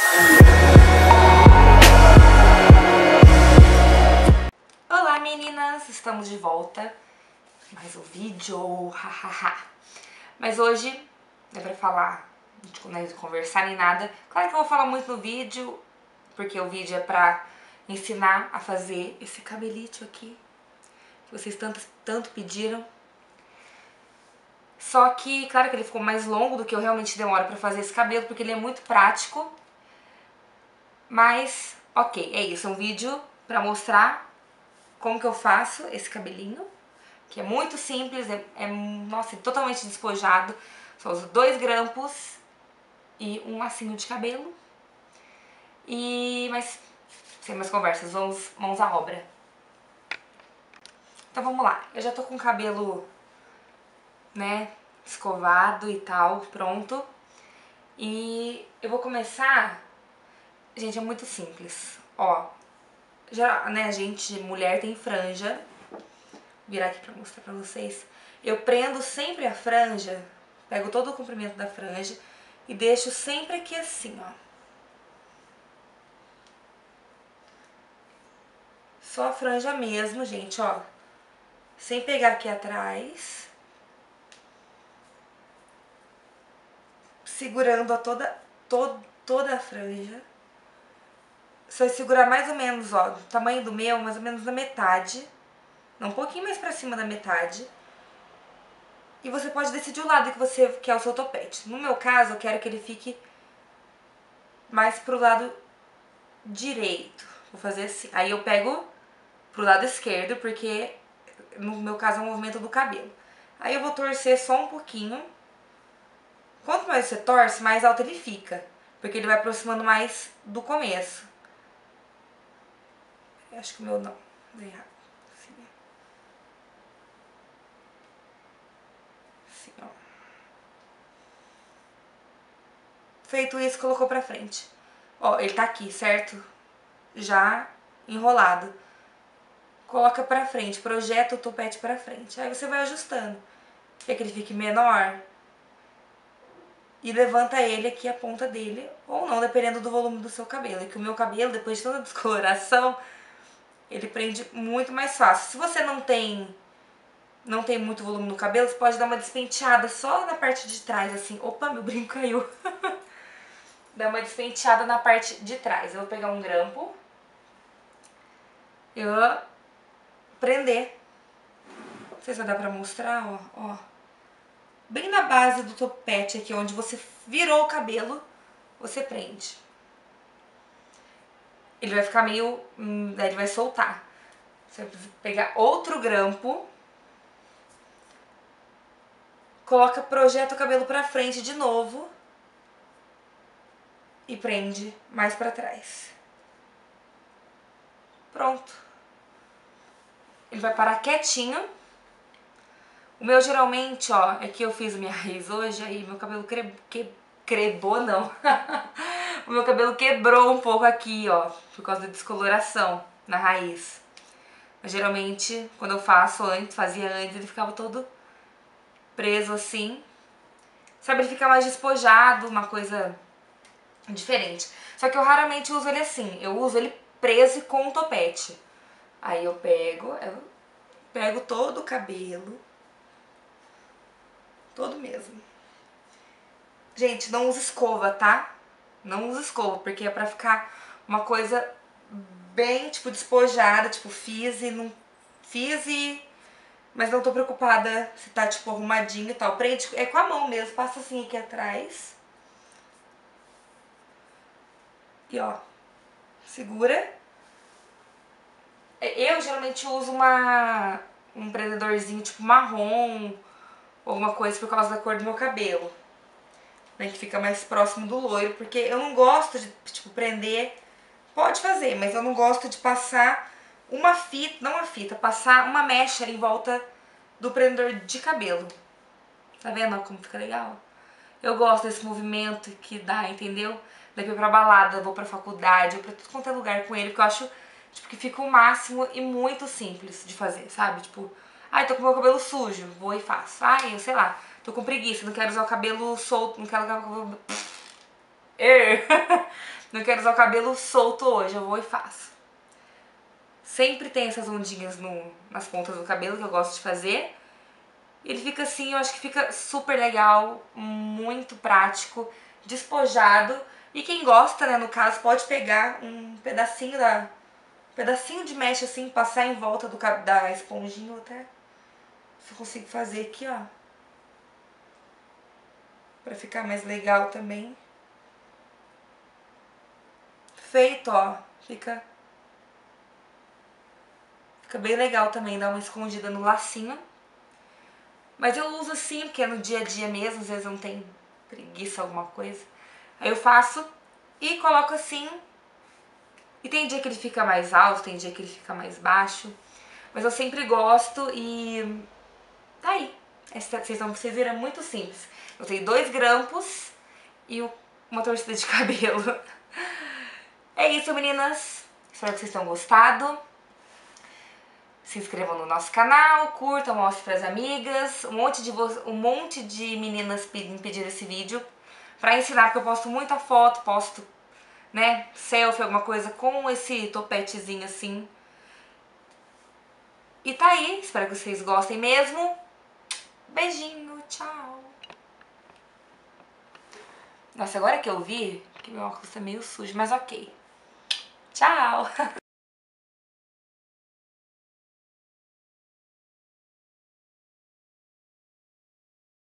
Olá meninas, estamos de volta. Mais um vídeo, hahaha. Mas hoje não é pra falar, não é de conversar nem nada. Claro que eu vou falar muito no vídeo, porque o vídeo é pra ensinar a fazer esse cabelito aqui, que vocês tanto pediram. Só que, claro que ele ficou mais longo do que eu realmente demoro pra fazer esse cabelo, porque ele é muito prático. Mas, ok, é isso, é um vídeo pra mostrar como que eu faço esse cabelinho, que é muito simples, nossa, totalmente despojado. Só uso 2 grampos e um lacinho de cabelo. Mas, sem mais conversas, vamos mãos à obra. Então vamos lá, eu já tô com o cabelo, né, escovado e tal, pronto. E eu vou começar, gente, é muito simples, ó. Já, né, a gente, mulher, tem franja. Vou virar aqui pra mostrar pra vocês. Eu prendo sempre a franja, pego todo o comprimento da franja e deixo sempre aqui assim, ó. Só a franja mesmo, gente, ó. Sem pegar aqui atrás. Segurando toda a franja. Você vai segurar mais ou menos, ó, do tamanho do meu, mais ou menos na metade. Um pouquinho mais pra cima da metade. E você pode decidir o lado que você quer o seu topete. No meu caso, eu quero que ele fique mais pro lado direito. Vou fazer assim. Aí eu pego pro lado esquerdo, porque no meu caso é um movimento do cabelo. Aí eu vou torcer só um pouquinho. Quanto mais você torce, mais alto ele fica. Porque ele vai aproximando mais do começo. Eu acho que o meu não. Deu errado. Assim, assim, ó. Feito isso, colocou pra frente. Ó, ele tá aqui, certo? Já enrolado. Coloca pra frente, projeta o topete pra frente. Aí você vai ajustando. Quer que ele fique menor? E levanta ele aqui, a ponta dele, ou não, dependendo do volume do seu cabelo. É que o meu cabelo, depois de toda a descoloração, ele prende muito mais fácil. Se você não tem muito volume no cabelo, você pode dar uma despenteada só na parte de trás, assim. Opa, meu brinco caiu. Dá uma despenteada na parte de trás. Eu vou pegar um grampo. Eu vou prender. Não sei se vai dar pra mostrar, ó. Bem na base do topete aqui, onde você virou o cabelo, você prende. Ele vai ficar meio... daí ele vai soltar. Você vai pegar outro grampo. Projeta o cabelo pra frente de novo. E prende mais pra trás. Pronto. Ele vai parar quietinho. O meu geralmente, ó, é que eu fiz minha raiz hoje, aí meu cabelo crebou, não. O meu cabelo quebrou um pouco aqui, ó, por causa da descoloração na raiz. Mas geralmente, quando eu fazia antes, ele ficava todo preso assim. Sabe, ele fica mais despojado, uma coisa diferente. Só que eu raramente uso ele assim, eu uso ele preso com um topete. Aí eu pego todo o cabelo. Todo mesmo. Gente, não usa escova, tá? Não usa escova, porque é pra ficar uma coisa bem, tipo, despojada, tipo, mas não tô preocupada se tá, tipo, arrumadinho e tal. Prende, é com a mão mesmo, passa assim aqui atrás. E ó, segura. Eu geralmente uso um prendedorzinho, tipo, marrom, ou alguma coisa por causa da cor do meu cabelo. Né, que fica mais próximo do loiro, porque eu não gosto de, tipo, prender, pode fazer, mas eu não gosto de passar uma fita, não uma fita, passar uma mecha em volta do prendedor de cabelo. Tá vendo como fica legal? Eu gosto desse movimento que dá, entendeu? Daí eu vou pra balada, vou pra faculdade, eu pra tudo quanto é lugar com ele, porque eu acho, tipo, que fica o máximo e muito simples de fazer, sabe? Tipo, ai, tô com meu cabelo sujo, vou e faço. Ai, eu sei lá, tô com preguiça, não quero usar o cabelo solto, não quero usar o cabelo... não quero usar o cabelo solto hoje, eu vou e faço. Sempre tem essas ondinhas nas pontas do cabelo que eu gosto de fazer. Ele fica assim, eu acho que fica super legal, muito prático, despojado. E quem gosta, né, no caso, pode pegar um pedacinho de mecha assim, passar em volta da esponjinha, até se eu consigo fazer aqui, ó. Pra ficar mais legal também. Feito, ó. Fica bem legal também, dá uma escondida no lacinho. Mas eu uso assim, porque é no dia a dia mesmo, às vezes eu não tenho preguiça, alguma coisa. Aí eu faço e coloco assim. E tem dia que ele fica mais alto, tem dia que ele fica mais baixo. Mas eu sempre gosto e tá aí. Vocês viram, é muito simples. Eu tenho 2 grampos e uma torcida de cabelo. É isso, meninas. Espero que vocês tenham gostado. Se inscrevam no nosso canal, curtam, mostrem pras amigas. Um monte de meninas me pediram esse vídeo pra ensinar, porque eu posto muita foto, posto, né, selfie, alguma coisa com esse topetezinho assim. E tá aí, espero que vocês gostem mesmo. Beijinho, tchau. Nossa, agora que eu vi que meu óculos tá meio sujo, mas ok. Tchau.